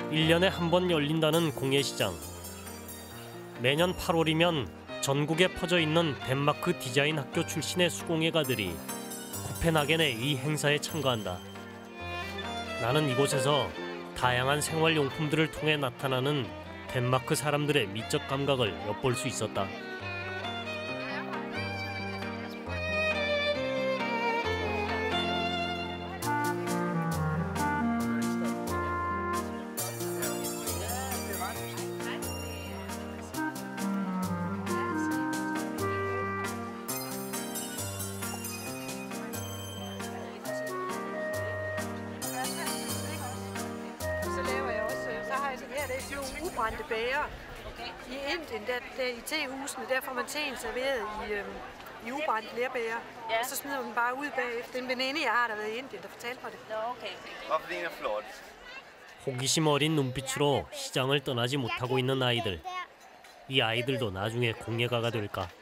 1년에 한 번 열린다는 공예시장. 매년 8월이면 전국에 퍼져 있는 덴마크 디자인 학교 출신의 수공예가들이 코펜하겐의 이 행사에 참가한다. 나는 이곳에서 다양한 생활용품들을 통해 나타나는 덴마크 사람들의 미적 감각을 엿볼 수 있었다. Her er det jo ubrændte bager. I Indien, der i tehusene, der får man teen serveret i ubrændte lerbager. Og så smider man den bare ud bagefter. Det er en veninde, jeg har, der har været i Indien, der fortalte mig det. 호기심 어린 눈빛으로 시장을 떠나지 못하고 있는 아이들. 이 아이들도 나중에 공예가가 될까?